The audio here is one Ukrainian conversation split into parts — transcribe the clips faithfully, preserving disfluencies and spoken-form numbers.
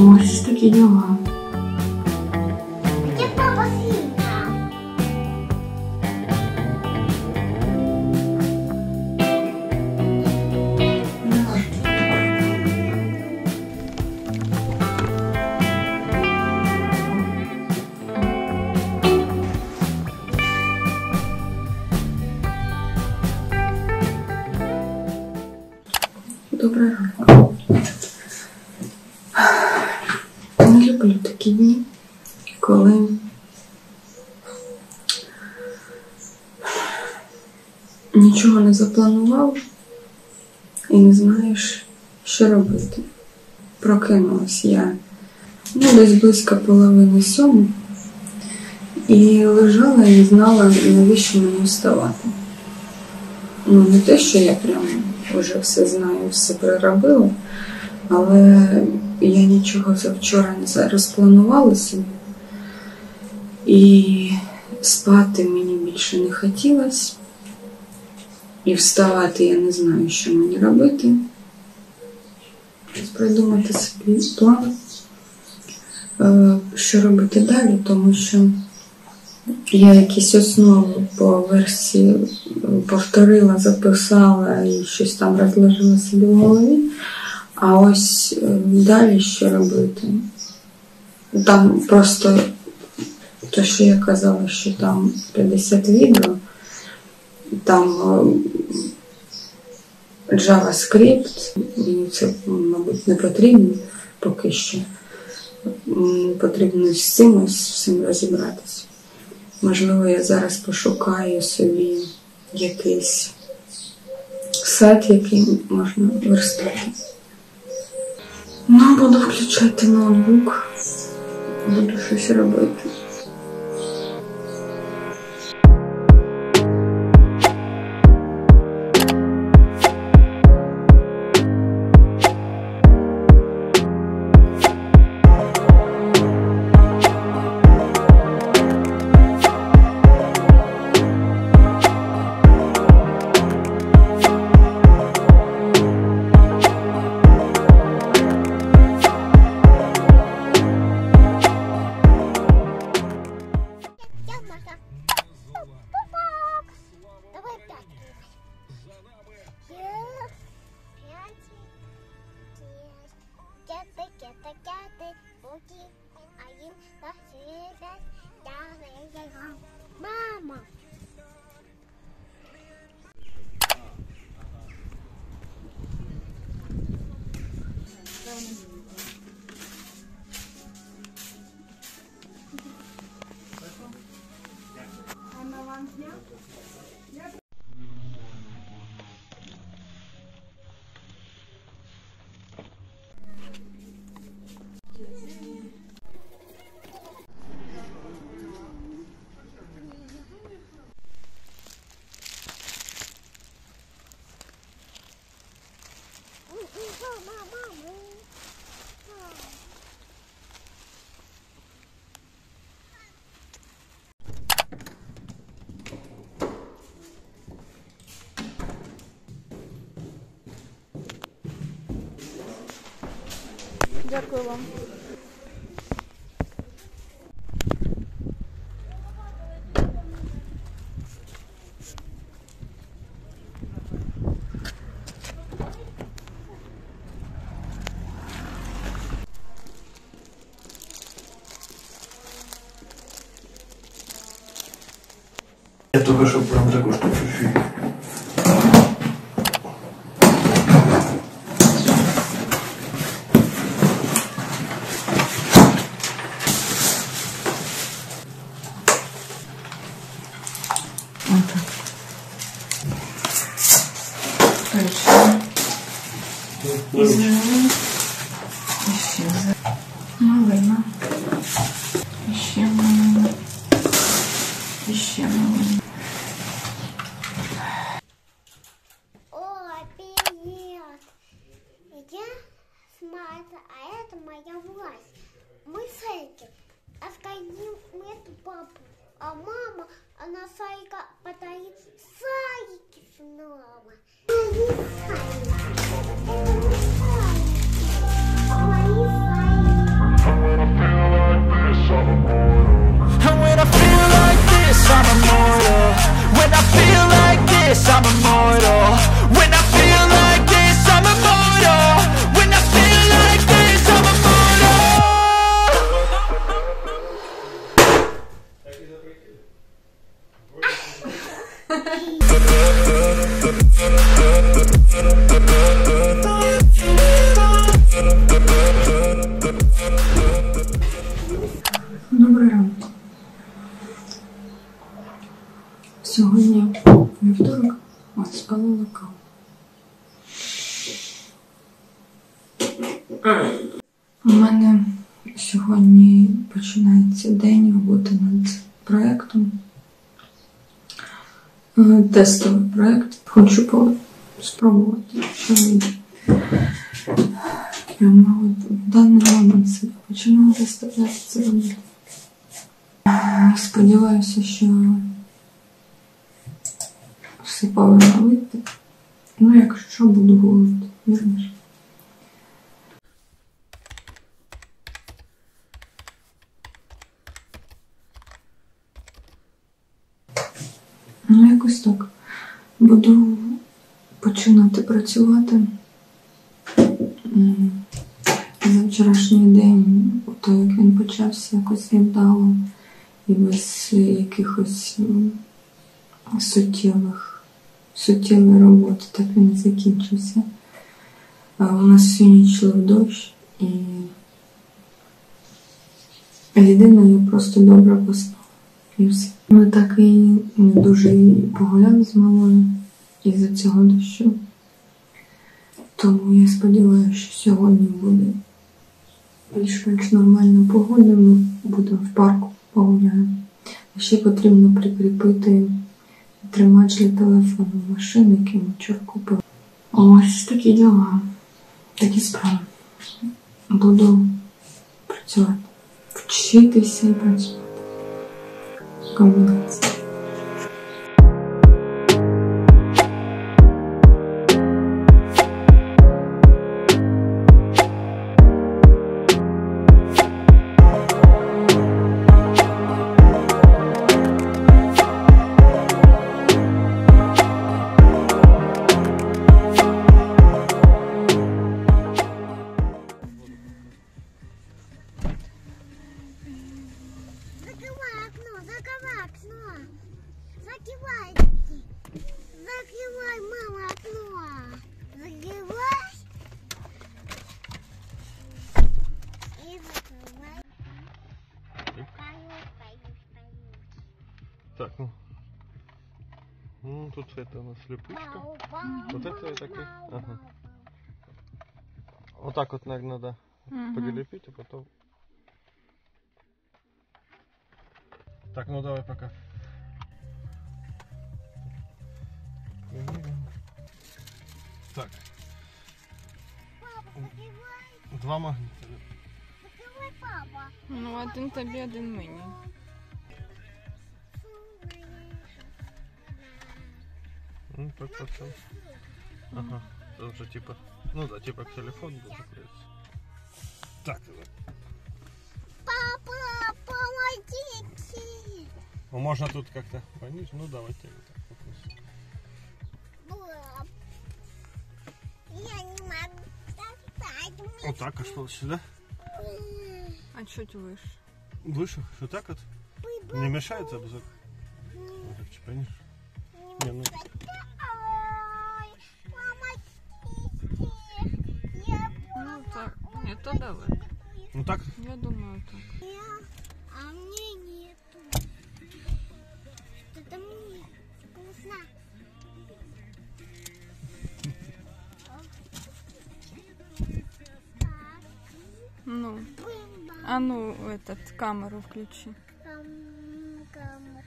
Ось такі діла. Где папа сильно? Добрий ранок. Не люблю такі дні, коли нічого не запланував і не знаєш, що робити. Прокинулась я, ну, десь близько половини сьому, і лежала і не знала, навіщо мені вставати. Ну, не те, що я прямо вже все знаю, все переробила, але я нічого завчора не розпланувала собі. І спати мені більше не хотілося. І вставати я не знаю, що мені робити. Придумати собі план, що робити далі, тому що я якісь основи по версії повторила, записала і щось там розложила собі в голові. А ось далі що робити? Там просто те, що я казала, що там п'ятдесят відео, там JavaScript, мені це, мабуть, не потрібно поки що. Потрібно з цим ось всім розібратися. Можливо, я зараз пошукаю собі якийсь сайт, який можна верстати. Ну, буду включати ноутбук, буду щось робити. Мама! Дякую вам. Я только что прям такой, что чуть-чуть. Извини. Еще за... Малина. Еще малина. Еще малина. О, привет! Я Смайта, а это моя власть. Мы с Эльки оскорбим эту папу, а мама, она Сайка подарит Сайки снова. Мои Сайки. У мене сьогодні починається день роботи над проєктом. Тестовий проєкт. Хочу спробувати, що вийде. Прямо от в даний момент себе починаю заставляти це робити. Сподіваюся, що все повинно вийти. Ну, якщо буду голодати, вірно ж. Ну, якось так. Буду починати працювати. За вчорашній день, то як він почався, якось невдало і без якихось ну, суттєвих, суттєвої роботи, так він і закінчився. А у нас всю ніч йшов дощ, і єдине, я просто добре поспала. І все. Ми так і не дуже погуляли з малою із-за цього дощу. Тому я сподіваюся, що сьогодні буде більш-менш нормальна погода, ми будемо в парку погуляємо. А ще потрібно прикріпити тримач для телефону в машину, який ми вчора купили. Ось такі діла, такі справи. Буду працювати, вчитися і працювати. Комбінація. Закрывай окно, закрывай окно. Закрывай. Закрывай, мама, окно. Закрывай. И закрывай. Поют, поют, поют. Так, ну. Ну, тут это у нас липучка. Вот это такой. Ага. Вот так вот, наверное, надо угу. прилепить, а потом. Так, ну давай пока. Так. Папа, закрывай. Два магнита. Закрывай, папа. Ну, один тобі, один мені. Ну, так потом. Ага. Это уже типа. Ну да, типа к телефону будет закрыться. Так. Папа, помогите. Ну, можно тут как-то пониже. Ну давайте вот так попросим. Пап, я не могу достать. Вот так, а что сюда? А чуть выше. Выше? Что так вот? Не мешает обзор? Ну, так, типа, не. Не, ну. Ой, помогите. Я Ну так, ні, то давай. Ну так? Я думаю так. Я, а мне нету. Это мне вкусно. Ну, Бым-бам. а ну, этот, камеру включи. Кам-кам.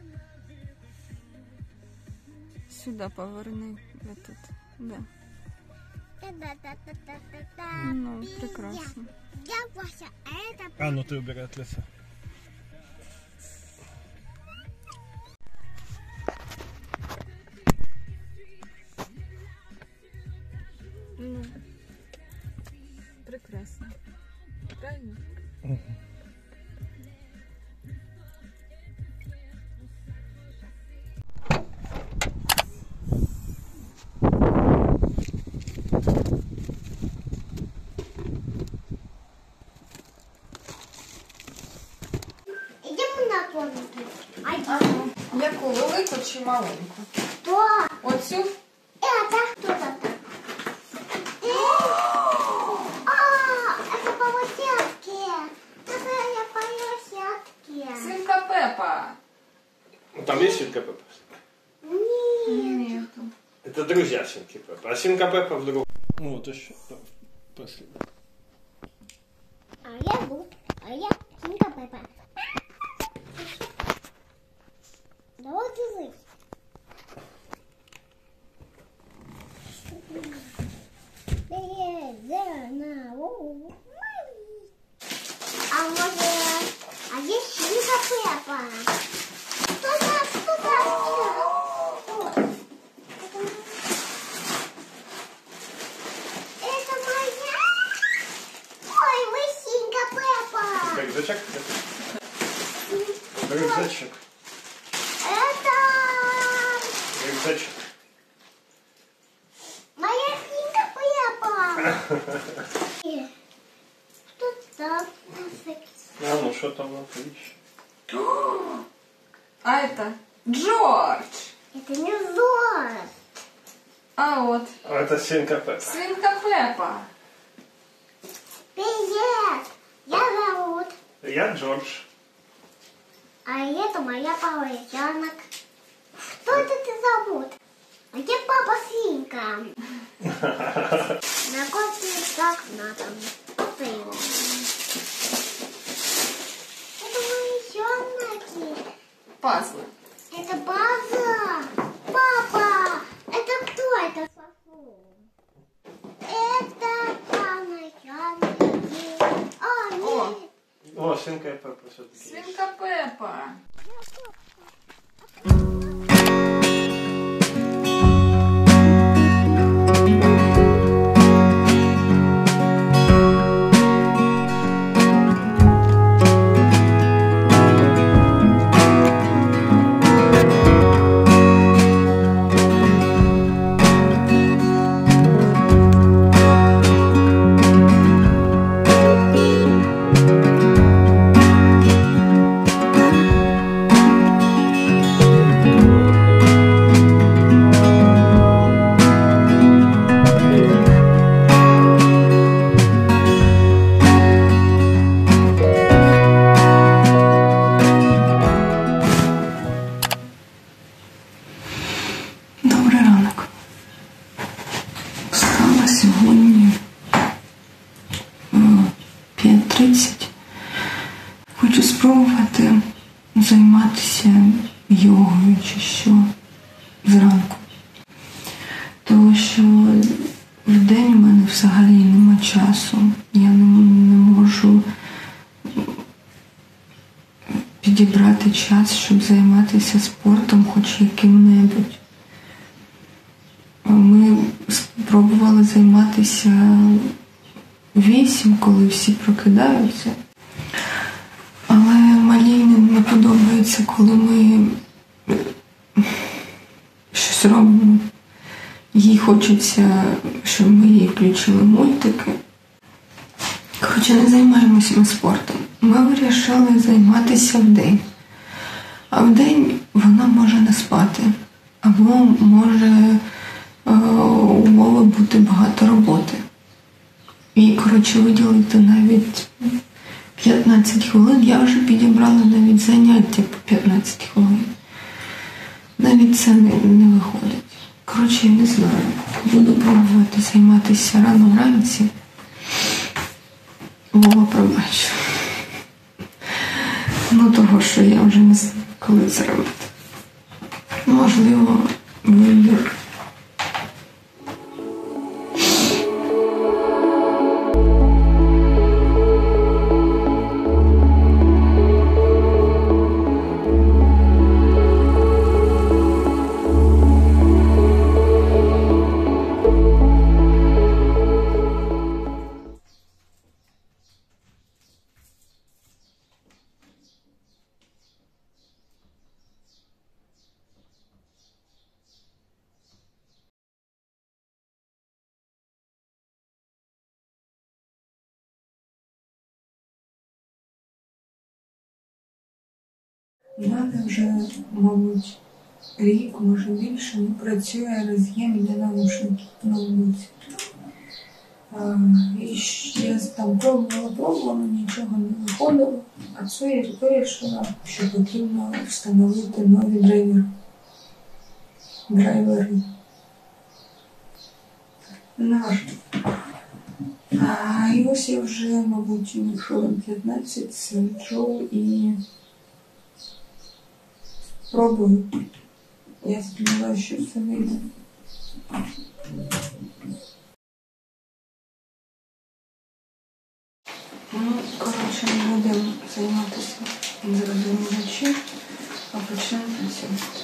Сюда поверни этот, да. Та-да-та-та-та-та-та. Ну, прекрасно. Я Вася, а это А, ну ты убирай от леса. Ну, прекрасно. Правильно? идем на комнату. Ага. Яку, велику чи маленьку? Что? Оцю? Это кто это? А, это полосятки. Это я полосятки. Свинка Пепа. Ну, там есть свинка Пеппа? Нет. Нету. Это друзья свинки Пеппа. А свинка Пеппа в другом. Ну вот еще. Последний. я Лут, а я Свинка Пеппа. Давай ты. А может, а есть Свинка Пеппа? Что за, что за? Это моя? Ой, вы Свинка Пеппа. Рюкзачок? Рюкзачок. Это Рюкзачок. моя Свинка Пеппа. Что там? А ну что там на ищешь? А это Джордж. Это не Зор. А вот А это Свинка Пеппа. Свинка Пеппа. Привет. Я зовут. Я Джордж. А это моя павлинок. Что это ты зовут? А где папа Свинка? На кофе так надо. Это его. Это мои щенки. Пазлы. Это база. Папа. Это кто это? Это панайки. А, О, нет. О, Свинка Пеппа все-таки. Свинка Пеппа. Добрий ранок. Встала сьогодні о п'ять тридцять. Хочу спробувати займатися йогою чи що зранку. Тому що вдень у мене взагалі нема часу. Я не, не можу підібрати час, щоб займатися спортом хоч яким-небудь. Ми спробували займатися вісім, коли всі прокидаються. Але малій не подобається, коли ми щось робимо. Їй хочеться, щоб ми їй включили мультики. Хоча не займаємося ми спортом. Ми вирішили займатися вдень. А вдень вона може не спати. Або може умови бути багато роботи. І, коротше, виділити навіть п'ятнадцять хвилин. Я вже підібрала навіть заняття по п'ятнадцять хвилин. Навіть це не, не виходить. Коротше, я не знаю. Буду пробувати займатися рано вранці. Вова, пробач. Ну, того, що я вже не знаю, коли це робити. Можливо, вийде. У мене вже, мабуть, рік, може більше, не працює роз'єм для наушників в ноутбуці. І я там пробувала, пробувала, нічого не виходило. А це я вирішила, що потрібно встановити нові драйвери. Драйвери. Наш. А, і ось я вже, мабуть, хвилин п'ятнадцять сиджу і пробую. Я сподіваюся, що все вийде. Ну, коротше, не будемо займатися незрозумілим речі, а почнемо працювати.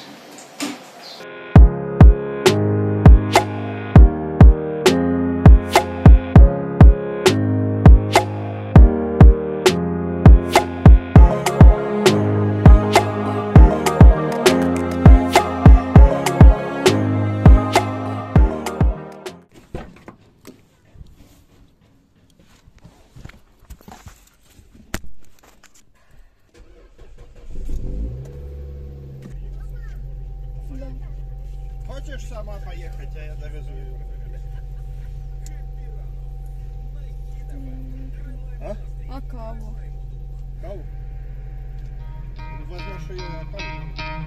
Хочешь сама поехать, а я довезу ее? А? А каву? Каву? Возьмешь ее на каву?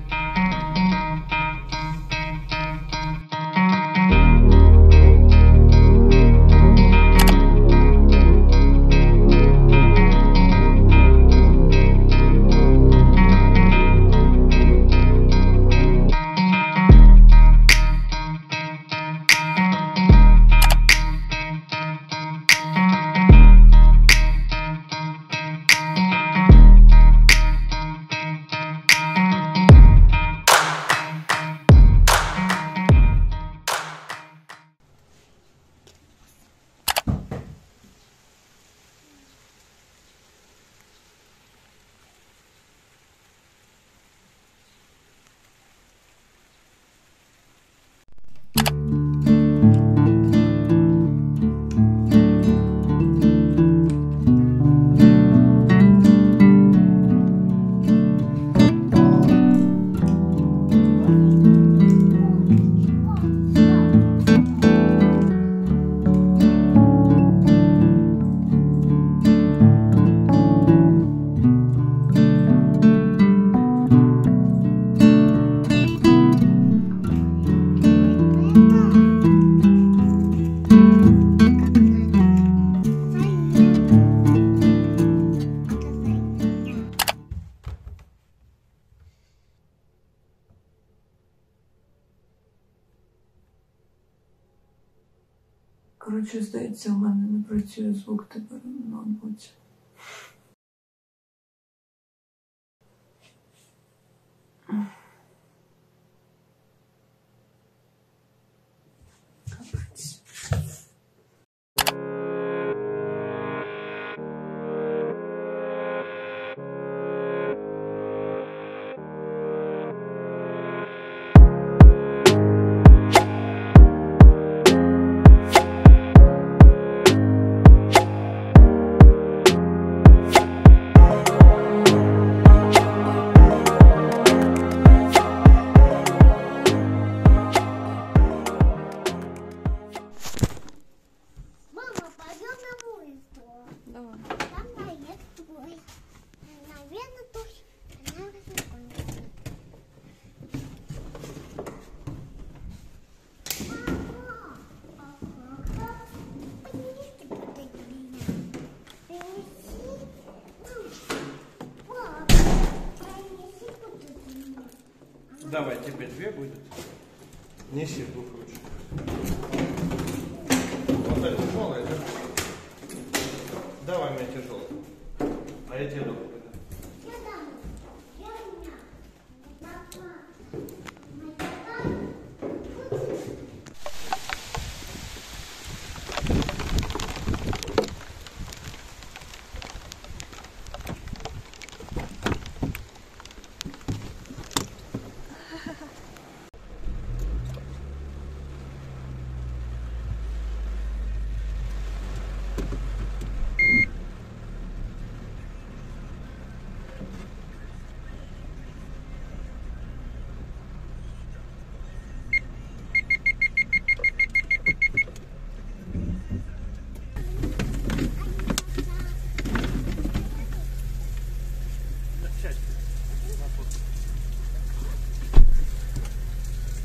Коротше, здається, у мене не працює звук тепер на ноутбуці. Капець. Мама, пойдем на улицу. Давай. Там наезд твой. Наверное, тоже. Наверное, Поднесите под меня. Принеси. Папа, принеси под меня. Давай, тебе две будет. Неси двух ручек. Вот это тяжелая, да? Давай мне тяжелую. А я тебе легкую. Я дам. Я у меня. Папа. Моя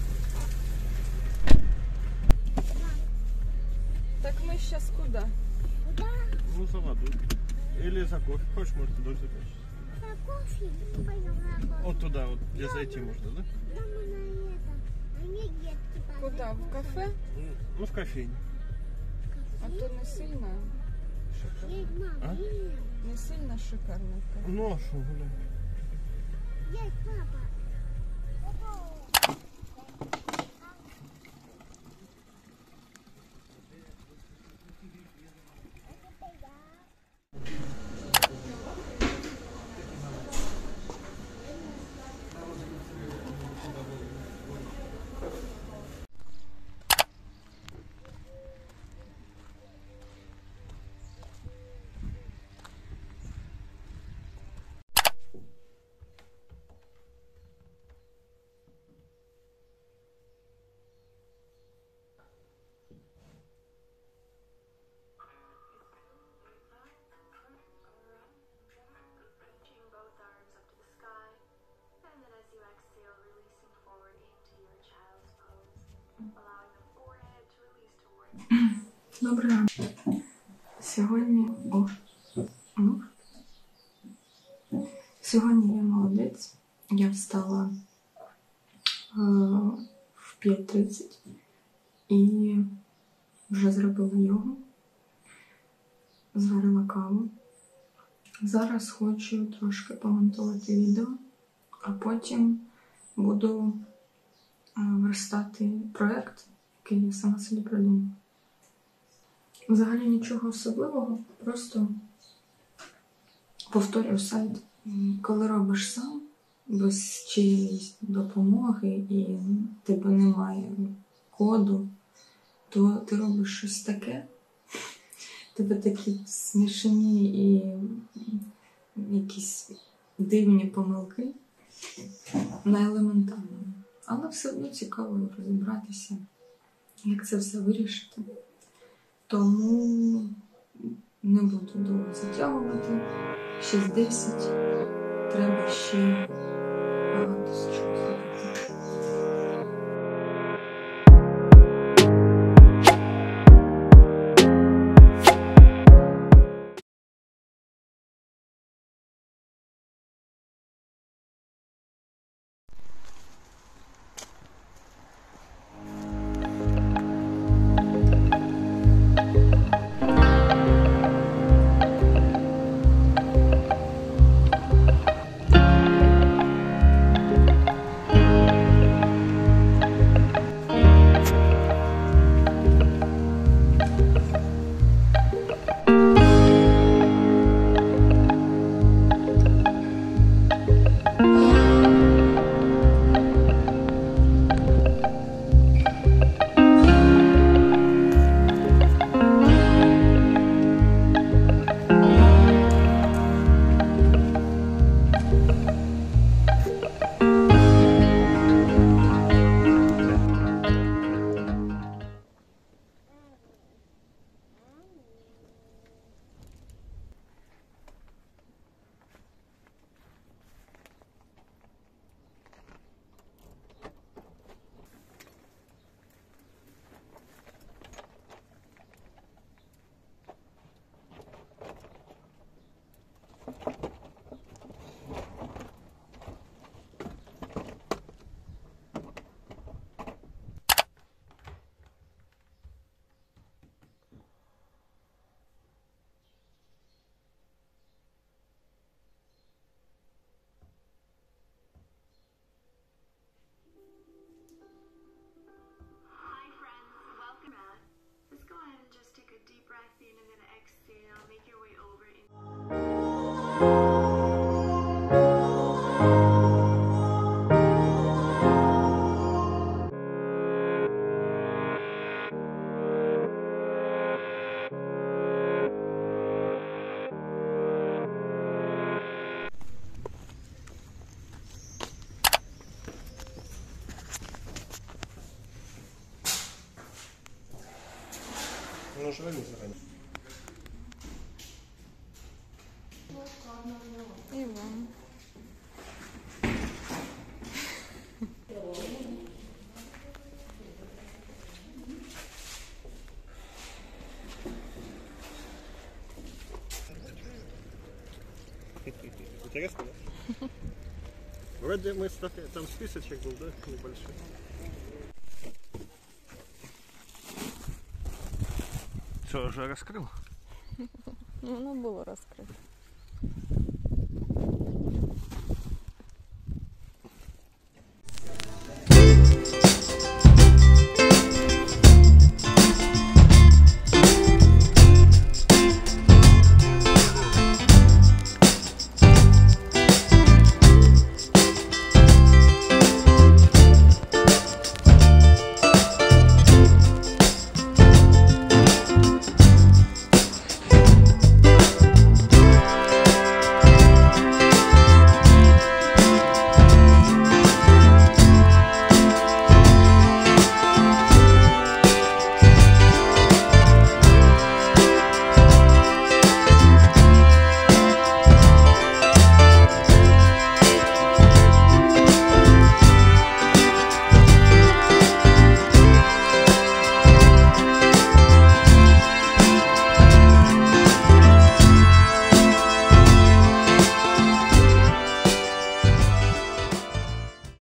Так мы сейчас куда? Ну, за воду. Или за кофе. Хочешь, может, ты дождь запишешь? За кофе? Пойдем на кофе. Вот туда вот, где зайти можно, да? Дома на это. А мне детки пойдут. Куда? В кафе? Ну, в кофейне. А то не сильно шикарно. Есть, мама, А? есть. Не сильно шикарно. кафе. Ну, а что, гуляй. Есть, папа. Reaching both arms up to the sky, and then as you exhale, releasing forward into your child's pose, allowing the forehead to release towards Добрий ранок. Сьогодні. О, ну. Сьогодні я молодець. Я встала е, в п'ять тридцять і вже зробила йогу, зварила каву. Зараз хочу трошки помонтувати відео, а потім буду е, верстати проєкт, який я сама собі придумала. Взагалі нічого особливого, просто повторюю сайт. Коли робиш сам, без чиєїсь допомоги і тебе немає коду, то ти робиш щось таке, тебе такі смішні і якісь дивні помилки на елементарному. Але все одно цікаво розібратися, як це все вирішити. Тому не буду довго затягувати. шість десять. Треба ще багато з чого зробити. Hi friends, welcome back. Let's go ahead and just take a deep breath in and then exhale. Make your way over in. Ну, живем заранее. І вам. Интересно, да? Вроде мы ста- там списочек был, да, небольшой. Что, уже раскрыл? Ну, воно було розкрите.